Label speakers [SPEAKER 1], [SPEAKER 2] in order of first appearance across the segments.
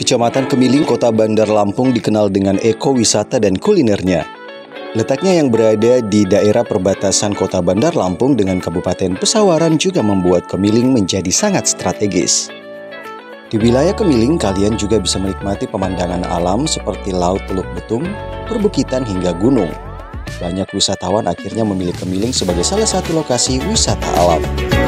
[SPEAKER 1] Kecamatan Kemiling, Kota Bandar Lampung dikenal dengan ekowisata dan kulinernya. Letaknya yang berada di daerah perbatasan Kota Bandar Lampung dengan Kabupaten Pesawaran juga membuat Kemiling menjadi sangat strategis. Di wilayah Kemiling, kalian juga bisa menikmati pemandangan alam seperti Laut Teluk Betung, perbukitan hingga gunung. Banyak wisatawan akhirnya memilih Kemiling sebagai salah satu lokasi wisata alam.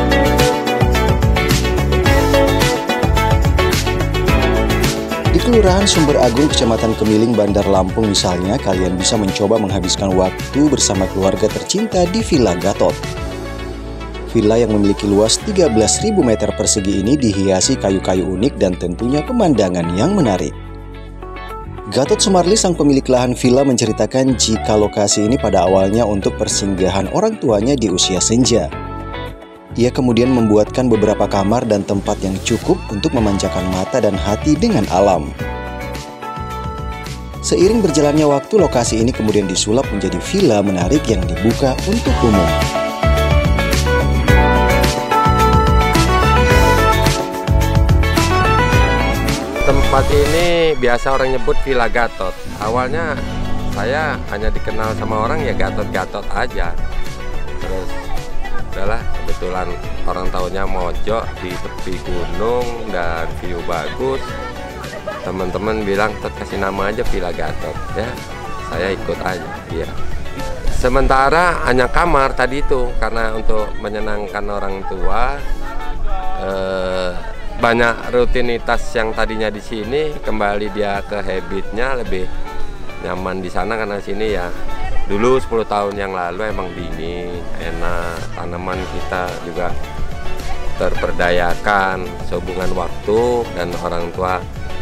[SPEAKER 1] Di Kelurahan Sumber Agung, Kecamatan Kemiling, Bandar Lampung misalnya, kalian bisa mencoba menghabiskan waktu bersama keluarga tercinta di Villa Gatot. Villa yang memiliki luas 13.000 meter persegi ini dihiasi kayu-kayu unik dan tentunya pemandangan yang menarik. Gatot Sumarli, sang pemilik lahan villa, menceritakan jika lokasi ini pada awalnya untuk persinggahan orang tuanya di usia senja. Ia kemudian membuatkan beberapa kamar dan tempat yang cukup untuk memanjakan mata dan hati dengan alam. Seiring berjalannya waktu, lokasi ini kemudian disulap menjadi villa menarik yang dibuka untuk umum.
[SPEAKER 2] Tempat ini biasa orang nyebut Villa Gatot. Awalnya saya hanya dikenal sama orang ya Gatot-Gatot aja. Terus udahlah, kebetulan orang tahunya mojok di tepi gunung dan view bagus. Teman-teman bilang, "Tot, kasih nama aja Villa Gatot." Ya, saya ikut aja. Ya. Sementara hanya kamar tadi itu karena untuk menyenangkan orang tua. Banyak rutinitas yang tadinya di sini kembali dia ke habitnya, lebih nyaman di sana karena sini ya dulu 10 tahun yang lalu emang dingin, enak, tanaman kita juga terperdayakan sehubungan waktu dan orang tua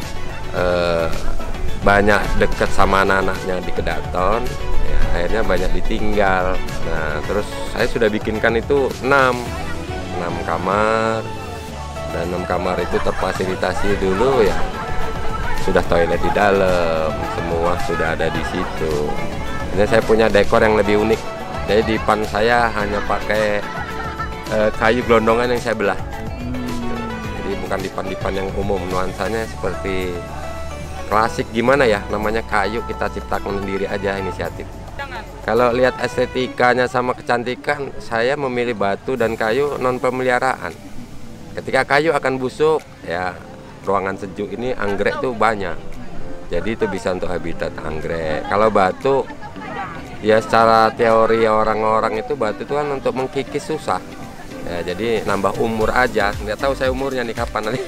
[SPEAKER 2] banyak dekat sama anak-anaknya di Kedaton, ya, akhirnya banyak ditinggal. Nah terus saya sudah bikinkan itu 6 kamar. Dan 6 kamar itu terfasilitasi dulu ya, sudah toilet di dalam, semua sudah ada di situ. Ini saya punya dekor yang lebih unik. Jadi dipan saya hanya pakai kayu gelondongan yang saya belah. Jadi bukan dipan-dipan yang umum, nuansanya seperti klasik gimana ya, namanya kayu kita ciptakan sendiri aja, inisiatif. Kalau lihat estetikanya sama kecantikan, saya memilih batu dan kayu non pemeliharaan. Ketika kayu akan busuk, ya ruangan sejuk ini anggrek tuh banyak. Jadi itu bisa untuk habitat anggrek. Kalau batu, ya secara teori orang-orang itu batu itu kan untuk mengkikis susah. Ya, jadi nambah umur aja. Nggak tahu saya umurnya nih kapan nanti.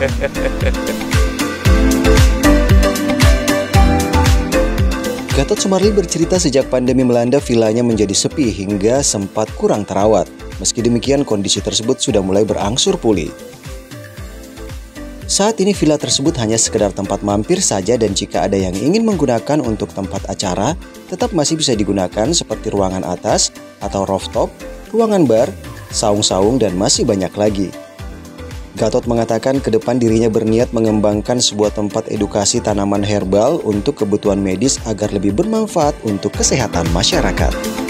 [SPEAKER 1] Gatot Sumarli bercerita sejak pandemi melanda, villanya menjadi sepi hingga sempat kurang terawat. Meski demikian, kondisi tersebut sudah mulai berangsur pulih. Saat ini villa tersebut hanya sekedar tempat mampir saja, dan jika ada yang ingin menggunakan untuk tempat acara, tetap masih bisa digunakan seperti ruangan atas atau rooftop, ruangan bar, saung-saung, dan masih banyak lagi. Gatot mengatakan ke depan dirinya berniat mengembangkan sebuah tempat edukasi tanaman herbal untuk kebutuhan medis agar lebih bermanfaat untuk kesehatan masyarakat.